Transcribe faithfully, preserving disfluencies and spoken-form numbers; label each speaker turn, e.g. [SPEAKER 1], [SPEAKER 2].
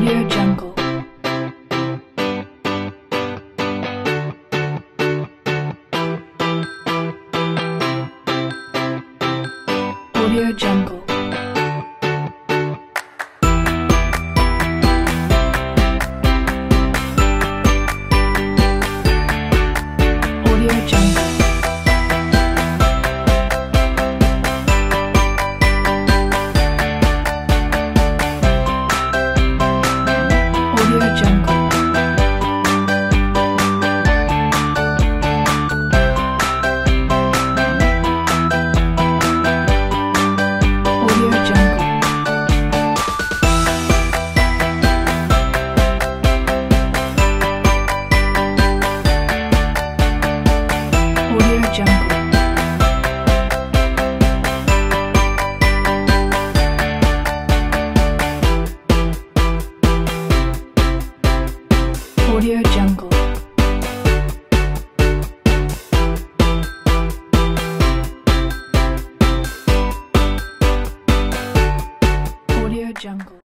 [SPEAKER 1] Audio Jungle. Audio Jungle. Audio Jungle. Audio Jungle. Audio Jungle. Audio Jungle. Audio Jungle. Audio Jungle.